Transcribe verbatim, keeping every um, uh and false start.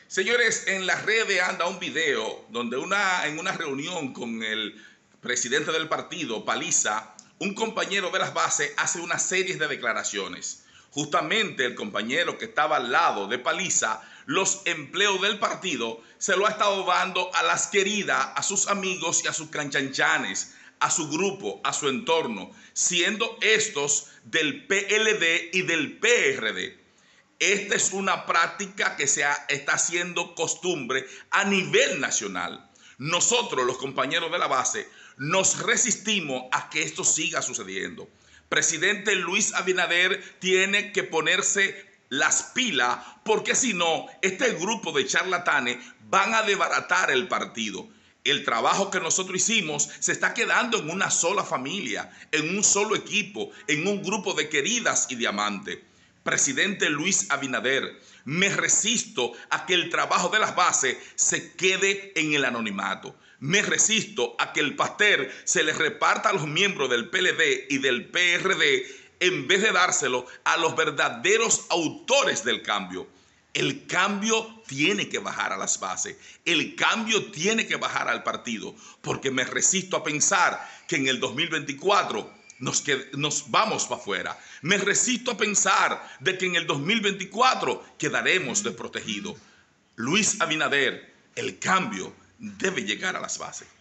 Señores, en las redes anda un video donde una, en una reunión con el presidente del partido, Paliza, un compañero de las bases hace una serie de declaraciones. Justamente el compañero que estaba al lado de Paliza, los empleos del partido, se lo ha estado dando a las queridas, a sus amigos y a sus canchanchanes, a su grupo, a su entorno, siendo estos del P L D y del P R D. Esta es una práctica que se ha, está haciendo costumbre a nivel nacional. Nosotros, los compañeros de la base, nos resistimos a que esto siga sucediendo. Presidente Luis Abinader tiene que ponerse las pilas, porque si no, este grupo de charlatanes van a desbaratar el partido. El trabajo que nosotros hicimos se está quedando en una sola familia, en un solo equipo, en un grupo de queridas y diamantes. Presidente Luis Abinader, me resisto a que el trabajo de las bases se quede en el anonimato. Me resisto a que el pastel se le reparta a los miembros del P L D y del P R D en vez de dárselo a los verdaderos autores del cambio. El cambio tiene que bajar a las bases. El cambio tiene que bajar al partido, porque me resisto a pensar que en el dos mil veinticuatro Nos, que, nos vamos para afuera. Me resisto a pensar de que en el dos mil veinticuatro quedaremos desprotegidos. Luis Abinader, el cambio debe llegar a las bases.